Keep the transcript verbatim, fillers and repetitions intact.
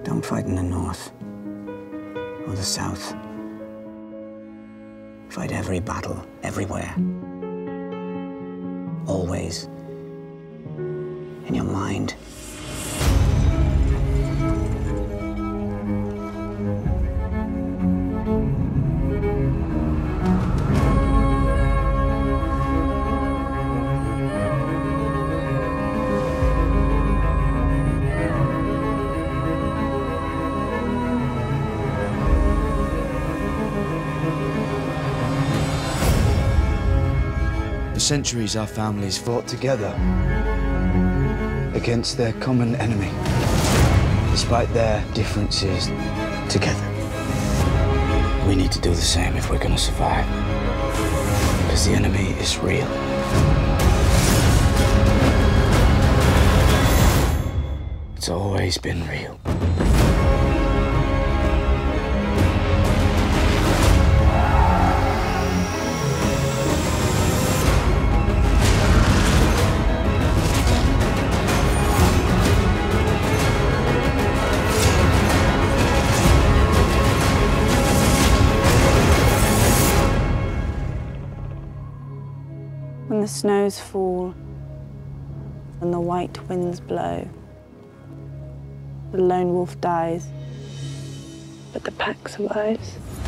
Don't fight in the north or the south. Fight every battle, everywhere. Always in your mind. For centuries, our families fought together against their common enemy, despite their differences. Together. We need to do the same if we're gonna survive. Because the enemy is real. It's always been real. When the snows fall and the white winds blow, the lone wolf dies, but the pack survives.